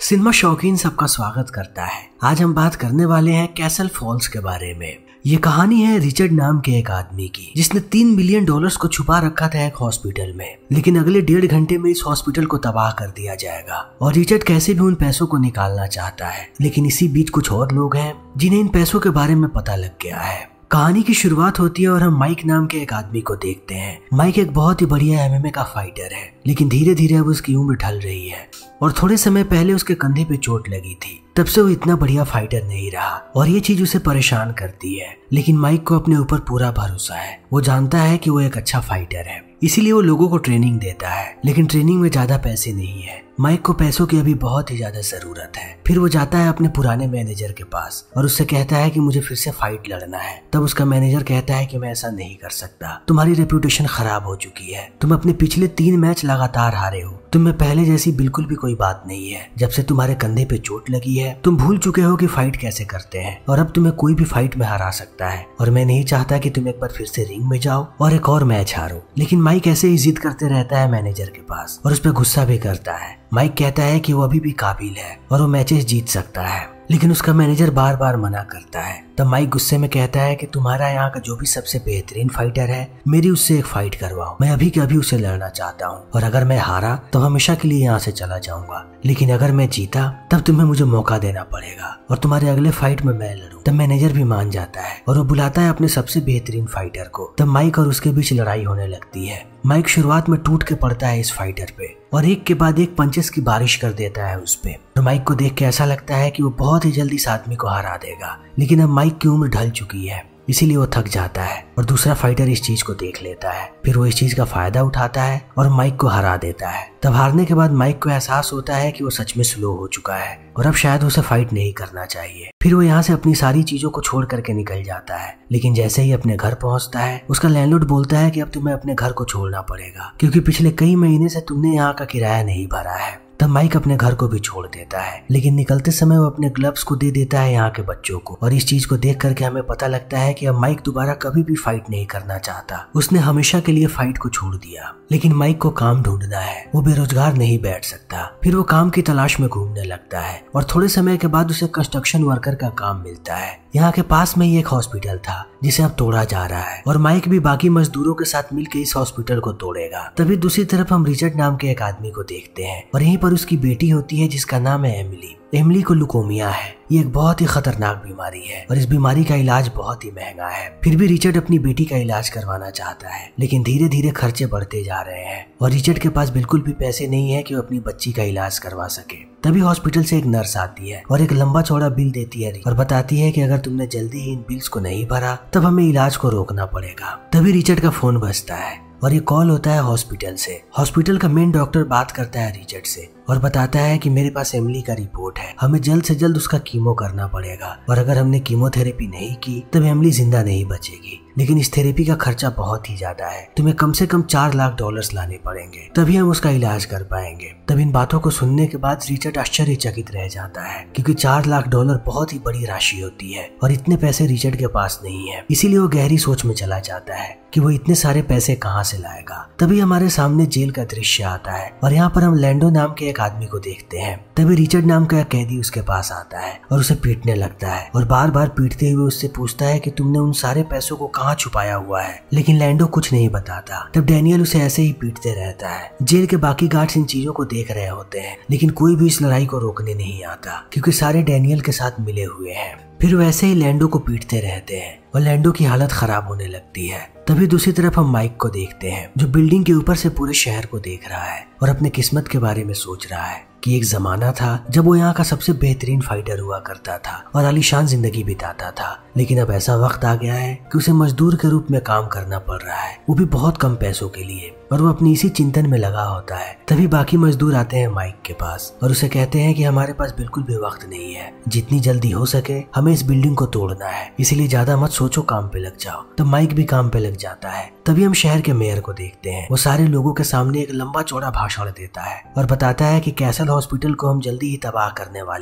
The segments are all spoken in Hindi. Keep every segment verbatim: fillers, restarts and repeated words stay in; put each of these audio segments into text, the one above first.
सिनेमा शौकीन सबका स्वागत करता है। आज हम बात करने वाले हैं कैसल फॉल्स के बारे में। ये कहानी है रिचर्ड नाम के एक आदमी की, जिसने तीन मिलियन डॉलर्स को छुपा रखा था एक हॉस्पिटल में, लेकिन अगले डेढ़ घंटे में इस हॉस्पिटल को तबाह कर दिया जाएगा और रिचर्ड कैसे भी उन पैसों को निकालना चाहता है। लेकिन इसी बीच कुछ और लोग हैं जिन्हें इन पैसों के बारे में पता लग गया है। कहानी की शुरुआत होती है और हम माइक नाम के एक आदमी को देखते हैं। माइक एक बहुत ही बढ़िया एमएमए का फाइटर है, लेकिन धीरे धीरे अब उसकी उम्र ढल रही है और थोड़े समय पहले उसके कंधे पे चोट लगी थी। तब से वो इतना बढ़िया फाइटर नहीं रहा और ये चीज उसे परेशान करती है। लेकिन माइक को अपने ऊपर पूरा भरोसा है। वो जानता है कि वो एक अच्छा फाइटर है, इसीलिए वो लोगों को ट्रेनिंग देता है। लेकिन ट्रेनिंग में ज्यादा पैसे नहीं है। माइक को पैसों की अभी बहुत ही ज्यादा जरूरत है। फिर वो जाता है अपने पुराने मैनेजर के पास और उससे कहता है कि मुझे फिर से फाइट लड़ना है। तब उसका मैनेजर कहता है कि मैं ऐसा नहीं कर सकता, तुम्हारी रेपुटेशन खराब हो चुकी है, तुम अपने पिछले तीन मैच लगातार हारे हो, तुम में पहले जैसी बिल्कुल भी कोई बात नहीं है। जब से तुम्हारे कंधे पे चोट लगी है तुम भूल चुके हो कि फाइट कैसे करते हैं और अब तुम्हें कोई भी फाइट में हरा सकता है और मैं नहीं चाहता कि तुम एक बार फिर से रिंग में जाओ और एक और मैच हारो। लेकिन माइक ऐसे ही जिद करते रहता है मैनेजर के पास और उस पर गुस्सा भी करता है। माइक कहता है कि वो अभी भी काबिल है और वो मैचेस जीत सकता है, लेकिन उसका मैनेजर बार बार मना करता है। तब माइक गुस्से में कहता है कि तुम्हारा यहाँ का जो भी सबसे बेहतरीन फाइटर है, मेरी उससे एक फाइट करवाओ, मैं अभी के अभी उसे लड़ना चाहता हूँ और अगर मैं हारा तो हमेशा के लिए यहाँ से चला जाऊंगा, लेकिन अगर मैं जीता तब तुम्हें मुझे मौका देना पड़ेगा और तुम्हारे अगले फाइट में मैं लड़ूं। तब मैनेजर भी मान जाता है और वो बुलाता है अपने सबसे बेहतरीन फाइटर को। तब माइक और उसके बीच लड़ाई होने लगती है। माइक शुरुआत में टूट के पड़ता है इस फाइटर पे और एक के बाद एक पंचेस की बारिश कर देता है उस पे। तो माइक को देख के ऐसा लगता है कि वो बहुत ही जल्दी इस आदमी को हरा देगा, लेकिन अब माइक की उम्र ढल चुकी है, इसीलिए वो थक जाता है और दूसरा फाइटर इस चीज को देख लेता है। फिर वो इस चीज का फायदा उठाता है और माइक को हरा देता है। तब हारने के बाद माइक को एहसास होता है कि वो सच में स्लो हो चुका है और अब शायद उसे फाइट नहीं करना चाहिए। फिर वो यहाँ से अपनी सारी चीजों को छोड़ करके निकल जाता है। लेकिन जैसे ही अपने घर पहुंचता है उसका लैंडलॉर्ड बोलता है कि अब तुम्हें अपने घर को छोड़ना पड़ेगा, क्योंकि पिछले कई महीने से तुमने यहाँ का किराया नहीं भरा है। तब माइक अपने घर को भी छोड़ देता है, लेकिन निकलते समय वो अपने ग्लव्स को दे देता है यहाँ के बच्चों को और इस चीज को देख करके हमें पता लगता है कि अब माइक दोबारा कभी भी फाइट नहीं करना चाहता। उसने हमेशा के लिए फाइट को छोड़ दिया। लेकिन माइक को काम ढूंढना है, वो बेरोजगार नहीं बैठ सकता। फिर वो काम की तलाश में घूमने लगता है और थोड़े समय के बाद उसे कंस्ट्रक्शन वर्कर का काम मिलता है। यहाँ के पास में ही एक हॉस्पिटल था जिसे अब तोड़ा जा रहा है और माइक भी बाकी मजदूरों के साथ मिलकर इस हॉस्पिटल को तोड़ेगा। तभी दूसरी तरफ हम रिचर्ड नाम के एक आदमी को देखते हैं और यहीं पर उसकी बेटी होती है जिसका नाम है एमिली। एमिली को लुकोमिया है। ये एक बहुत ही खतरनाक बीमारी है और इस बीमारी का इलाज बहुत ही महंगा है। फिर भी रिचर्ड अपनी बेटी का इलाज करवाना चाहता है, लेकिन धीरे धीरे खर्चे बढ़ते जा रहे हैं और रिचर्ड के पास बिल्कुल भी पैसे नहीं है कि वो अपनी बच्ची का इलाज करवा सके। तभी हॉस्पिटल से एक नर्स आती है और एक लंबा चौड़ा बिल देती है और बताती है कि अगर तुमने जल्दी ही इन बिल्स को नहीं भरा तब हमें इलाज को रोकना पड़ेगा। तभी रिचर्ड का फोन बजता है और ये कॉल होता है हॉस्पिटल से। हॉस्पिटल का मेन डॉक्टर बात करता है रिचर्ड से और बताता है कि मेरे पास एमिली का रिपोर्ट है, हमें जल्द से जल्द उसका कीमो करना पड़ेगा और अगर हमने कीमोथेरेपी नहीं की तब एमिली जिंदा नहीं बचेगी। लेकिन इस थेरेपी का खर्चा बहुत ही ज्यादा है, तुम्हें कम से कम चार लाख डॉलर्स लाने पड़ेंगे, तभी हम उसका इलाज कर पाएंगे। तब इन बातों को सुनने के बाद रिचर्ड आश्चर्यचकित रह जाता है, क्योंकि चार लाख डॉलर बहुत ही बड़ी राशि होती है और इतने पैसे रिचर्ड के पास नहीं है। इसीलिए वो गहरी सोच में चला जाता है कि वो इतने सारे पैसे कहाँ से लाएगा। तभी हमारे सामने जेल का दृश्य आता है और यहाँ पर हम लैंडो नाम के एक आदमी को देखते हैं। तभी रिचर्ड नाम का एक कैदी उसके पास आता है और उसे पीटने लगता है और बार बार पीटते हुए उससे पूछता है कि तुमने उन सारे पैसों को कहाँ छुपाया हुआ है। लेकिन लैंडो कुछ नहीं बताता। तब डैनियल उसे ऐसे ही पीटते रहता है। जेल के बाकी गार्ड्स इन चीजों को देख रहे होते हैं, लेकिन कोई भी इस लड़ाई को रोकने नहीं आता, क्योंकि सारे डैनियल के साथ मिले हुए हैं। फिर वैसे ही लैंडो को पीटते रहते हैं और लैंडो की हालत खराब होने लगती है। तभी दूसरी तरफ हम माइक को देखते हैं, जो बिल्डिंग के ऊपर से पूरे शहर को देख रहा है और अपने किस्मत के बारे में सोच रहा है कि एक जमाना था जब वो यहाँ का सबसे बेहतरीन फाइटर हुआ करता था और आलीशान जिंदगी बिताता था। लेकिन अब ऐसा वक्त आ गया है कि उसे मजदूर के रूप में काम करना पड़ रहा है, वो भी बहुत कम पैसों के लिए, और वो अपनी इसी चिंतन में लगा होता है। तभी बाकी मजदूर आते हैं माइक के पास और उसे कहते हैं कि हमारे पास बिल्कुल भी वक्त नहीं है, जितनी जल्दी हो सके हमें इस बिल्डिंग को तोड़ना है, इसीलिए ज्यादा मत सोचो, काम पे लग जाओ। तो माइक भी काम पे लग जाता है। तभी हम शहर के मेयर को देखते हैं। वो सारे लोगों के सामने एक लंबा चौड़ा भाषण देता है और बताता है कि कैसल हॉस्पिटल को हम जल्दी ही तबाह करने वाले हैं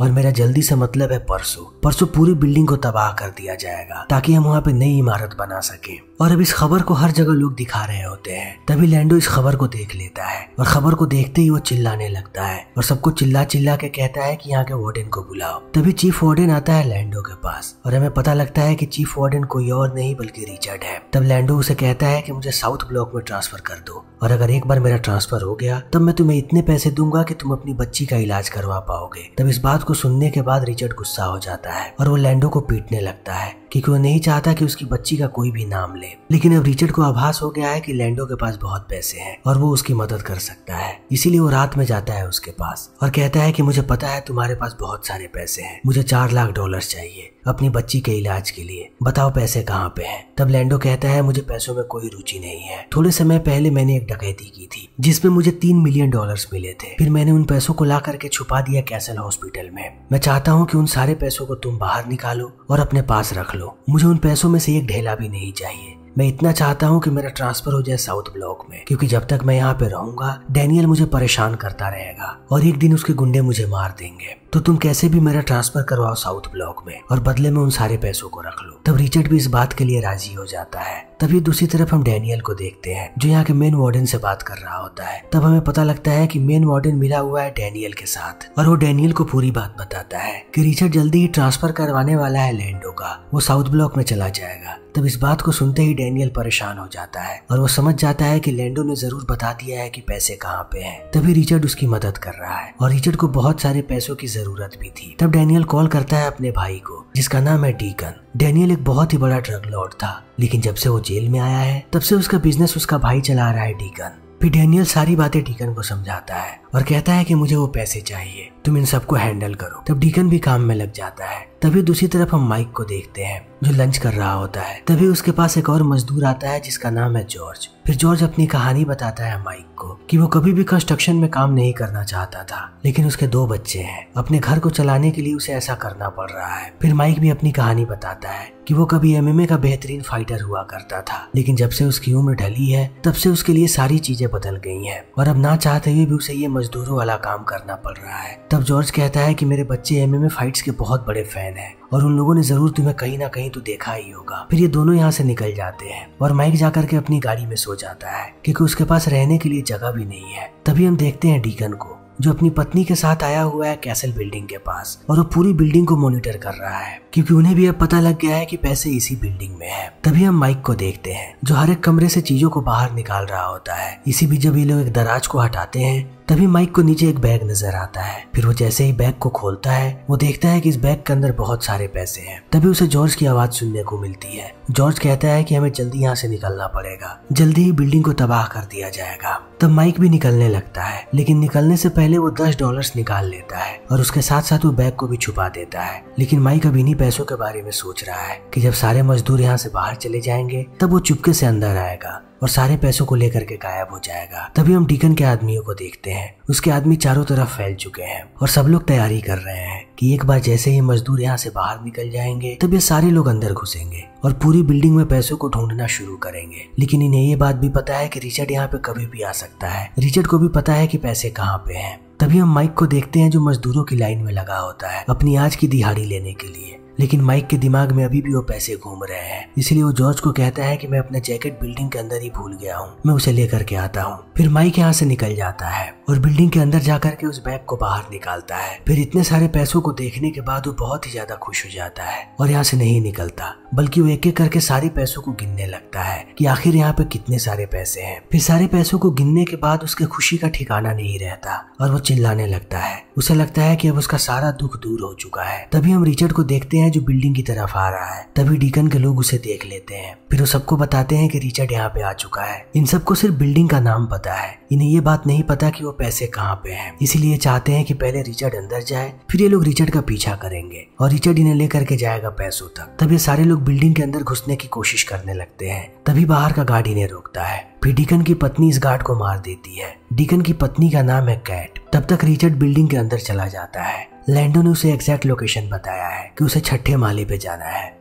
और मेरा जल्दी से मतलब है परसों। परसों पूरी बिल्डिंग को तबाह कर दिया जाएगा ताकि हम वहाँ पे नई इमारत बना सके। और अब इस खबर को हर जगह लोग दिखा रहे होते हैं। तभी लैंडो इस खबर को देख लेता है और खबर को देखते ही वो चिल्लाने लगता है और सबको चिल्ला चिल्ला के कहता है कि यहाँ के वार्डन को बुलाओ। तभी चीफ वार्डन आता है लैंडो के पास और हमें पता लगता है कि चीफ वार्डन कोई और नहीं बल्कि रिचर्ड है। तब लैंडो उसे कहता है कि मुझे साउथ ब्लॉक में ट्रांसफर कर दो और अगर एक बार मेरा ट्रांसफर हो गया तब मैं तुम्हें इतने पैसे दूंगा कि तुम अपनी बच्ची का इलाज करवा पाओगे। तब इस बात को सुनने के बाद रिचर्ड गुस्सा हो जाता है और वो लैंडो को पीटने लगता है क्योंकि वो नहीं चाहता कि उसकी बच्ची का कोई भी नाम ले। लेकिन अब रिचर्ड को आभास हो गया है कि लैंडो के पास बहुत पैसे हैं और वो उसकी मदद कर सकता है। इसीलिए वो रात में जाता है उसके पास और कहता है कि मुझे पता है तुम्हारे पास बहुत सारे पैसे हैं, मुझे चार लाख डॉलर चाहिए अपनी बच्ची के इलाज के लिए, बताओ पैसे कहाँ पे हैं। तब लैंडो कहता है मुझे पैसों में कोई रुचि नहीं है। थोड़े समय पहले मैंने एक डकैती की थी जिसमें मुझे तीन मिलियन डॉलर्स मिले थे, फिर मैंने उन पैसों को ला करके छुपा दिया कैसल हॉस्पिटल में। मैं चाहता हूँ कि उन सारे पैसों को तुम बाहर निकालो और अपने पास रख लो। मुझे उन पैसों में से एक ढेला भी नहीं चाहिए। मैं इतना चाहता हूँ कि मेरा ट्रांसफर हो जाए साउथ ब्लॉक में, क्योंकि जब तक मैं यहाँ पे रहूंगा डैनियल मुझे परेशान करता रहेगा और एक दिन उसके गुंडे मुझे मार देंगे। तो तुम कैसे भी मेरा ट्रांसफर करवाओ साउथ ब्लॉक में और बदले में उन सारे पैसों को रख लो। तब रिचर्ड भी इस बात के लिए राजी हो जाता है। तभी दूसरी तरफ हम डैनियल को देखते हैं जो यहाँ के मेन वार्डन से बात कर रहा होता है। तब हमें पता लगता है कि मेन वार्डन मिला हुआ है डैनियल के साथ और वो डैनियल को पूरी बात बताता है कि रिचर्ड जल्दी ही ट्रांसफर करवाने वाला है लैंडो का, वो साउथ ब्लॉक में चला जाएगा। तब इस बात को सुनते ही डैनियल परेशान हो जाता है और वो समझ जाता है कि लैंडो ने जरूर बता दिया है कि पैसे कहाँ पे हैं। तभी रिचर्ड उसकी मदद कर रहा है और रिचर्ड को बहुत सारे पैसों की जरूरत भी थी। तब डैनियल कॉल करता है अपने भाई को जिसका नाम है डीकन। डैनियल एक बहुत ही बड़ा ड्रग लॉर्ड था, लेकिन जब से वो जेल में आया है तब से उसका बिजनेस उसका भाई चला रहा है डीकन। फिर डैनियल सारी बातें डीकन को समझाता है और कहता है कि मुझे वो पैसे चाहिए, तुम इन सबको हैंडल करो। तब डीकन भी काम में लग जाता है। तभी दूसरी तरफ हम माइक को देखते हैं जो लंच कर रहा होता है। तभी उसके पास एक और मजदूर आता है जिसका नाम है जॉर्ज। फिर जॉर्ज अपनी कहानी बताता है माइक को कि वो कभी भी कंस्ट्रक्शन में काम नहीं करना चाहता था, लेकिन उसके दो बच्चे हैं, अपने घर को चलाने के लिए उसे ऐसा करना पड़ रहा है। फिर माइक भी अपनी कहानी बताता है कि वो कभी एमएमए का बेहतरीन फाइटर हुआ करता था, लेकिन जब से उसकी उम्र ढली है तब से उसके लिए सारी चीजें बदल गई हैं और अब ना चाहते हुए भी उसे ये मजदूरों वाला काम करना पड़ रहा है। तब जॉर्ज कहता है कि मेरे बच्चे एमएमए फाइट्स के बहुत बड़े फैन हैं और उन लोगों ने जरूर तुम्हें कहीं ना कहीं तो देखा ही होगा। फिर ये दोनों यहाँ से निकल जाते हैं और माइक जाकर के अपनी गाड़ी में सो जाता है क्योंकि उसके पास रहने के लिए जगह भी नहीं है। तभी हम देखते हैं डीकन को जो अपनी पत्नी के साथ आया हुआ है कैसल बिल्डिंग के पास और वो पूरी बिल्डिंग को मॉनिटर कर रहा है क्योंकि उन्हें भी अब पता लग गया है कि पैसे इसी बिल्डिंग में है। तभी हम माइक को देखते हैं जो हर एक कमरे से चीजों को बाहर निकाल रहा होता है। इसी बीच जब ये लोग एक दराज को हटाते हैं तभी माइक को नीचे एक बैग नजर आता है। फिर वो जैसे ही बैग को खोलता है वो देखता है कि इस बैग के अंदर बहुत सारे पैसे हैं। तभी उसे जॉर्ज की आवाज सुनने को मिलती है। जॉर्ज कहता है कि हमें जल्दी यहाँ से निकलना पड़ेगा, जल्दी ही बिल्डिंग को तबाह कर दिया जाएगा। तब माइक भी निकलने लगता है, लेकिन निकलने से पहले वो दस डॉलर्स निकाल लेता है और उसके साथ साथ वो बैग को भी छुपा देता है। लेकिन माइक अब इन्हीं पैसों के बारे में सोच रहा है कि जब सारे मजदूर यहाँ से बाहर चले जाएंगे तब वो चुपके से अंदर आएगा और सारे पैसों को लेकर के गायब हो जाएगा। तभी हम डीकन के आदमियों को देखते हैं। उसके आदमी चारों तरफ फैल चुके हैं और सब लोग तैयारी कर रहे हैं कि एक बार जैसे ही मजदूर यहाँ से बाहर निकल जाएंगे तब ये सारे लोग अंदर घुसेंगे और पूरी बिल्डिंग में पैसों को ढूंढना शुरू करेंगे। लेकिन इन्हें ये बात भी पता है कि रिचर्ड यहाँ पे कभी भी आ सकता है। रिचर्ड को भी पता है कि पैसे कहाँ पे हैं। तभी हम माइक को देखते हैं जो मजदूरों की लाइन में लगा होता है अपनी आज की दिहाड़ी लेने के लिए। लेकिन माइक के दिमाग में अभी भी वो पैसे घूम रहे हैं, इसलिए वो जॉर्ज को कहता है कि मैं अपना जैकेट बिल्डिंग के अंदर ही भूल गया हूँ, मैं उसे लेकर के आता हूँ। फिर माइक यहाँ से निकल जाता है और बिल्डिंग के अंदर जाकर के उस बैग को बाहर निकालता है। फिर इतने सारे पैसों को देखने के बाद वो बहुत ही ज्यादा खुश हो जाता है और यहाँ से नहीं निकलता, बल्कि वो एक एक करके सारे पैसों को गिनने लगता है कि आखिर यहाँ पे कितने सारे पैसे हैं। फिर सारे पैसों को गिनने के बाद उसके खुशी का ठिकाना नहीं रहता और वो चिल्लाने लगता है। उसे लगता है कि अब उसका सारा दुख दूर हो चुका है। तभी हम रिचर्ड को देखते हैं जो बिल्डिंग की तरफ आ रहा है। तभी डीकन के लोग उसे देख लेते हैं। फिर वो सबको बताते हैं कि रिचर्ड यहाँ पे आ चुका है। इन सबको सिर्फ बिल्डिंग का नाम पता है, इन्हें ये बात नहीं पता कि वो पैसे कहाँ पे हैं। इसीलिए चाहते हैं कि पहले रिचर्ड अंदर जाए, फिर ये लोग रिचर्ड का पीछा करेंगे और रिचर्ड इन्हें लेकर के जाएगा पैसों तक। तब ये सारे लोग बिल्डिंग के अंदर घुसने की कोशिश करने लगते हैं। तभी बाहर का गार्ड इन्हें रोकता है। फिर डीकन की पत्नी इस गार्ड को मार देती है। डीकन की पत्नी का नाम है कैट। तब तक रिचर्ड बिल्डिंग के अंदर चला जाता है। लैंडो ने उसे एग्जैक्ट लोकेशन बताया है कि उसे छठे माले पे जाना है।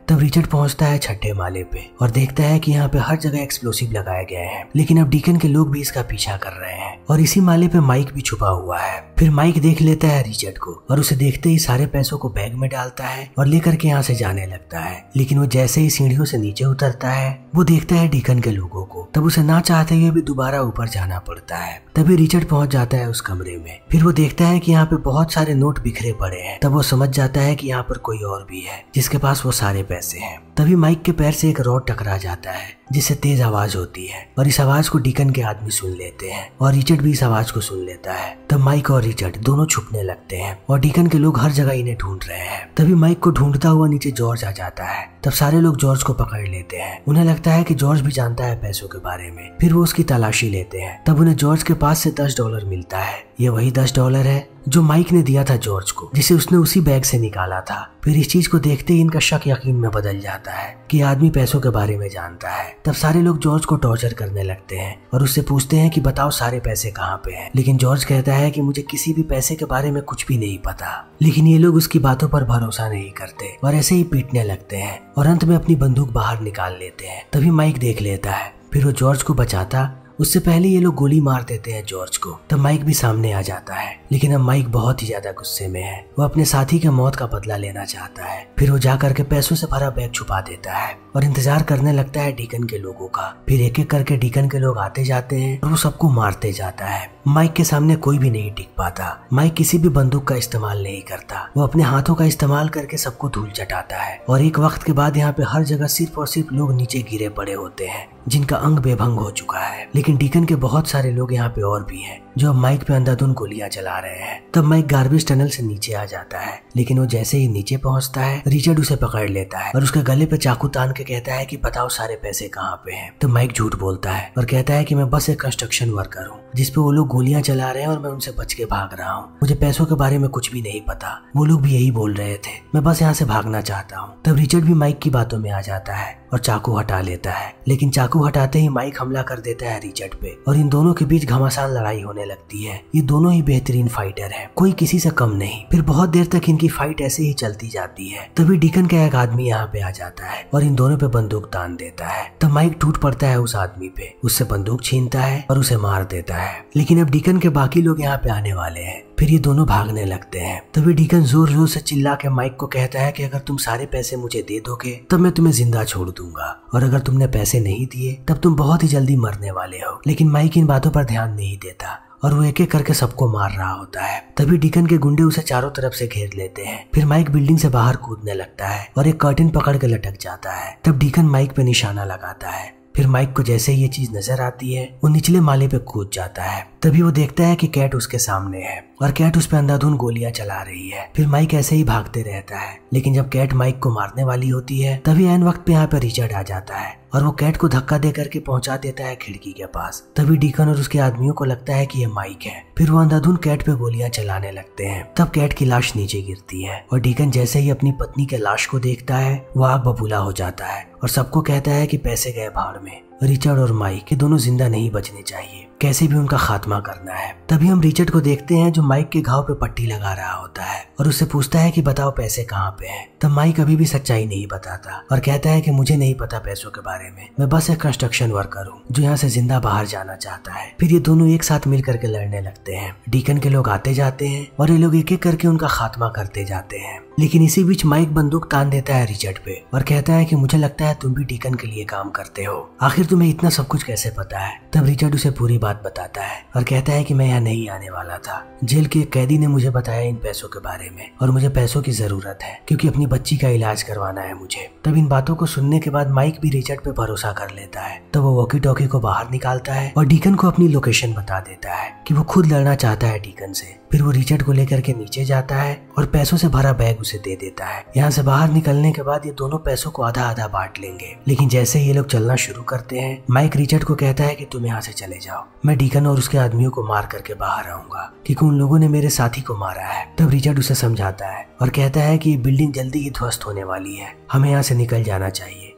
तब रिचर्ड पहुंचता है छठे माले पे और देखता है कि यहाँ पे हर जगह एक्सप्लोसिव लगाए गए हैं, लेकिन अब डीकन के लोग भी इसका पीछा कर रहे हैं और इसी माले पे माइक भी छुपा हुआ है। फिर माइक देख लेता है रिचर्ड को और उसे देखते ही सारे पैसों को बैग में डालता है और लेकर के यहाँ से जाने लगता है। लेकिन वो जैसे ही सीढ़ियों से नीचे उतरता है वो देखता है डीकन के लोगों को, तब उसे ना चाहते हुए भी दोबारा ऊपर जाना पड़ता है। तभी रिचर्ड पहुंच जाता है उस कमरे में। फिर वो देखता है कि यहाँ पे बहुत सारे नोट बिखरे पड़े हैं। तब वो समझ जाता है कि यहाँ पर कोई और भी है जिसके पास वो सारे पैसे हैं। तभी माइक के पैर से एक रॉड टकरा जाता है जिससे तेज आवाज होती है और इस आवाज को डीकन के आदमी सुन लेते हैं और रिचर्ड भी इस आवाज को सुन लेता है। तब माइक और रिचर्ड दोनों छुपने लगते हैं और डीकन के लोग हर जगह इन्हें ढूंढ रहे हैं। तभी माइक को ढूंढता हुआ नीचे जॉर्ज आ जाता है। तब सारे लोग जॉर्ज को पकड़ लेते हैं। उन्हें लगता है कि जॉर्ज भी जानता है पैसों के बारे में। फिर वो उसकी तलाशी लेते हैं। तब उन्हें जॉर्ज के पास से दस डॉलर मिलता है। ये वही दस डॉलर है जो माइक ने दिया था जॉर्ज को, जिसे उसने उसी बैग से निकाला था। फिर इस चीज को देखते ही इनका शक यकीन में बदल जाता है कि आदमी पैसों के बारे में जानता है। तब सारे लोग जॉर्ज को टॉर्चर करने लगते हैं और उससे पूछते हैं कि बताओ सारे पैसे कहाँ पे हैं। लेकिन जॉर्ज कहता है कि मुझे किसी भी पैसे के बारे में कुछ भी नहीं पता। लेकिन ये लोग उसकी बातों पर भरोसा नहीं करते और ऐसे ही पीटने लगते हैं और अंत में अपनी बंदूक बाहर निकाल लेते हैं। तभी माइक देख लेता है। फिर वो जॉर्ज को बचाता उससे पहले ये लोग गोली मार देते हैं जॉर्ज को। तब माइक भी सामने आ जाता है, लेकिन अब माइक बहुत ही ज्यादा गुस्से में है। वो अपने साथी के मौत का बदला लेना चाहता है। फिर वो जाकर के पैसों से भरा बैग छुपा देता है और इंतजार करने लगता है डीकन के लोगों का। फिर एक एक करके डीकन के लोग आते जाते हैं और वो सबको मारते जाता है। माइक के सामने कोई भी नहीं टिक पाता। माइक किसी भी बंदूक का इस्तेमाल नहीं करता। वो अपने हाथों का इस्तेमाल करके सबको धूल चटाता है और एक वक्त के बाद यहाँ पे हर जगह सिर्फ और सिर्फ लोग नीचे गिरे पड़े होते हैं जिनका अंग बेभंग हो चुका है। लेकिन डीकन के बहुत सारे लोग यहाँ पे और भी हैं जो अब माइक पे अंधाधुंध गोलियां चला रहे हैं। तब माइक गार्बेज टनल से नीचे आ जाता है, लेकिन वो जैसे ही नीचे पहुंचता है रिचर्ड उसे पकड़ लेता है और उसके गले पे चाकू तान के कहता है कि बताओ सारे पैसे कहाँ पे हैं। तो माइक झूठ बोलता है और कहता है कि मैं बस एक कंस्ट्रक्शन वर्कर हूँ जिसपे वो लोग गोलियां चला रहे हैं और मैं उनसे बच के भाग रहा हूँ। मुझे पैसों के बारे में कुछ भी नहीं पता। वो लोग भी यही बोल रहे थे। मैं बस यहाँ से भागना चाहता हूँ। तब रिचर्ड भी माइक की बातों में आ जाता है और चाकू हटा लेता है, लेकिन चाकू हटाते ही माइक हमला कर देता है रिचर्ड पे और इन दोनों के बीच घमासान लड़ाई होने लगती है। ये दोनों ही बेहतरीन फाइटर हैं, कोई किसी से कम नहीं। फिर बहुत देर तक इनकी फाइट ऐसे ही चलती जाती है। तभी डीकन का एक आदमी यहाँ पे आ जाता है और इन दोनों पे बंदूक तान देता है। तब माइक टूट पड़ता है उस आदमी पे, उससे बंदूक छीनता है और उसे मार देता है। लेकिन अब डीकन के बाकी लोग यहाँ पे आने वाले हैं। फिर ये दोनों भागने लगते हैं। तभी डीकन जोर जोर से चिल्ला के माइक को कहता है कि अगर तुम सारे पैसे मुझे दे दोगे तब मैं तुम्हें जिंदा छोड़ दूंगा, और अगर तुमने पैसे नहीं दिए तब तुम बहुत ही जल्दी मरने वाले हो। लेकिन माइक इन बातों पर ध्यान नहीं देता और वो एक एक करके सबको मार रहा होता है। तभी डीकन के गुंडे उसे चारों तरफ से घेर लेते हैं। फिर माइक बिल्डिंग से बाहर कूदने लगता है और एक कर्टेन पकड़ के लटक जाता है। तब डीकन माइक पे निशाना लगाता है। फिर माइक को जैसे ही ये चीज नजर आती है वो निचले माले पे कूद जाता है। तभी वो देखता है कि कैट उसके सामने है और कैट उस पे अंधाधुंध गोलियां चला रही है। फिर माइक ऐसे ही भागते रहता है, लेकिन जब कैट माइक को मारने वाली होती है तभी ऐन वक्त पे यहाँ पे रिचर्ड आ जाता है और वो कैट को धक्का दे करके पहुंचा देता है खिड़की के पास। तभी डीकन और उसके आदमियों को लगता है कि ये माइक है। फिर वो अंधाधुंध कैट पे गोलियां चलाने लगते हैं। तब कैट की लाश नीचे गिरती है और डीकन जैसे ही अपनी पत्नी के लाश को देखता है वो आग बबूला हो जाता है और सबको कहता है कि पैसे गए भाड़ में। रिचर्ड और माइक के दोनों जिंदा नहीं बचने चाहिए, कैसे भी उनका खात्मा करना है। तभी हम रिचर्ड को देखते हैं जो माइक के घाव पे पट्टी लगा रहा होता है और उससे पूछता है कि बताओ पैसे कहाँ पे हैं। तब माइक अभी भी सच्चाई नहीं बताता और कहता है कि मुझे नहीं पता पैसों के बारे में, मैं बस एक कंस्ट्रक्शन वर्कर हूँ जो यहाँ से जिंदा बाहर जाना चाहता है। फिर ये दोनों एक साथ मिल करके लड़ने लगते हैं। डीकन के लोग आते जाते हैं और ये लोग एक एक करके उनका खात्मा करते जाते हैं। लेकिन इसी बीच माइक बंदूक तान देता है रिचर्ड पे और कहता है कि मुझे लगता है तुम भी डीकन के लिए काम करते हो, आखिर तुम्हें इतना सब कुछ कैसे पता है। तब रिचर्ड उसे पूरी बात बताता है और कहता है कि मैं यहाँ नहीं आने वाला था। जेल के एक कैदी ने मुझे बताया इन पैसों के बारे में और मुझे पैसों की जरूरत है क्योंकि अपनी बच्ची का इलाज करवाना है मुझे। तब इन बातों को सुनने के बाद माइक भी रिचर्ड पे भरोसा कर लेता है। तब वो वॉकी टॉकी को बाहर निकालता है और डीकन को अपनी लोकेशन बता देता है कि वो खुद लड़ना चाहता है डीकन से। फिर वो रिचर्ड को लेकर के नीचे जाता है और पैसों से भरा बैग उसे दे देता है। यहाँ से बाहर निकलने के बाद ये दोनों पैसों को आधा आधा बांट लेंगे। लेकिन जैसे ये लोग चलना शुरू करते हैं माइक रिचर्ड को कहता है कि तुम यहाँ से चले जाओ, मैं डीकन और उसके आदमियों को मार करके बाहर आऊंगा क्योंकि उन लोगों ने मेरे साथी को मारा है। तब रिचर्ड उसे समझाता है और कहता है कि ये बिल्डिंग जल्दी ही ध्वस्त होने वाली है, हमें यहाँ से निकल जाना चाहिए।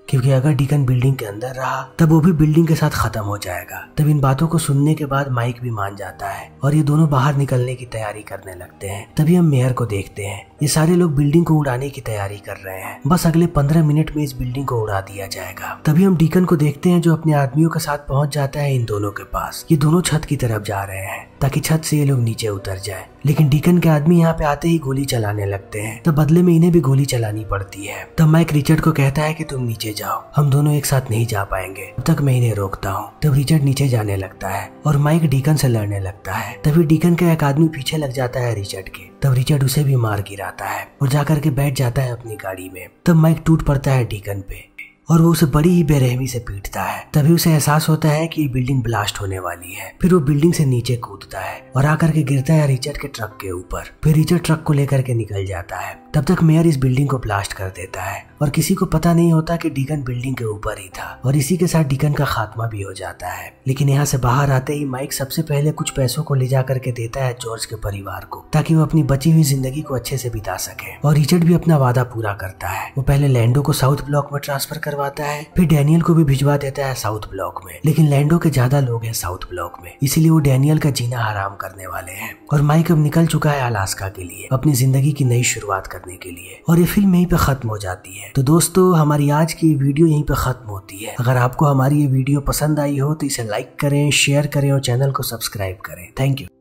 क्योंकि अगर डीकन बिल्डिंग के अंदर रहा तब वो भी बिल्डिंग के साथ खत्म हो जाएगा। तब इन बातों को सुनने के बाद माइक भी मान जाता है और ये दोनों बाहर निकलने की तैयारी करने लगते हैं। तभी हम मेयर को देखते हैं। ये सारे लोग बिल्डिंग को उड़ाने की तैयारी कर रहे हैं। बस अगले पंद्रह मिनट में इस बिल्डिंग को उड़ा दिया जाएगा। तभी हम डीकन को देखते हैं जो अपने आदमियों के साथ पहुंच जाता है इन दोनों के पास। ये दोनों छत की तरफ जा रहे हैं ताकि छत से ये लोग नीचे उतर जाए, लेकिन डीकन के आदमी यहाँ पे आते ही गोली चलाने लगते हैं। तब बदले में इन्हें भी गोली चलानी पड़ती है। तब माइक रिचर्ड को कहता है कि तुम नीचे जाओ, हम दोनों एक साथ नहीं जा पाएंगे, तब तक मैं इन्हें रोकता हूँ। तब रिचर्ड नीचे जाने लगता है और माइक डीकन से लड़ने लगता है। तभी डीकन का एक आदमी पीछे लग जाता है रिचर्ड के। तब रिचर्ड उसे भी मार गिराता है और जाकर के बैठ जाता है अपनी गाड़ी में। तब माइक टूट पड़ता है डीकन पे और वो उसे बड़ी ही बेरहमी से पीटता है। तभी उसे एहसास होता है कि ये बिल्डिंग ब्लास्ट होने वाली है। फिर वो बिल्डिंग से नीचे कूदता है और आकर के गिरता है रिचर्ड के ट्रक के ऊपर। फिर रिचर्ड ट्रक को लेकर के निकल जाता है। तब तक मेयर इस बिल्डिंग को ब्लास्ट कर देता है और किसी को पता नहीं होता कि डीकन बिल्डिंग के ऊपर ही था और इसी के साथ डीकन का खात्मा भी हो जाता है। लेकिन यहाँ से बाहर आते ही माइक सबसे पहले कुछ पैसों को ले जा करके देता है जॉर्ज के परिवार को, ताकि वो अपनी बची हुई जिंदगी को अच्छे से बिता सके। और रिचर्ड भी अपना वादा पूरा करता है। वो पहले लैंडो को साउथ ब्लॉक में ट्रांसफर करवाता है, फिर डैनियल को भी भिजवा देता है साउथ ब्लॉक में। लेकिन लैंडो के ज्यादा लोग हैं साउथ ब्लॉक में, इसीलिए वो डैनियल का जीना हराम करने वाले हैं। और माइक अब निकल चुका है अलास्का के लिए अपनी जिंदगी की नई शुरुआत करने के लिए। और ये फिल्म यहीं पे खत्म हो जाती है। तो दोस्तों, हमारी आज की वीडियो यहीं पे खत्म होती है। अगर आपको हमारी ये वीडियो पसंद आई हो तो इसे लाइक करें, शेयर करें और चैनल को सब्सक्राइब करें। Thank you.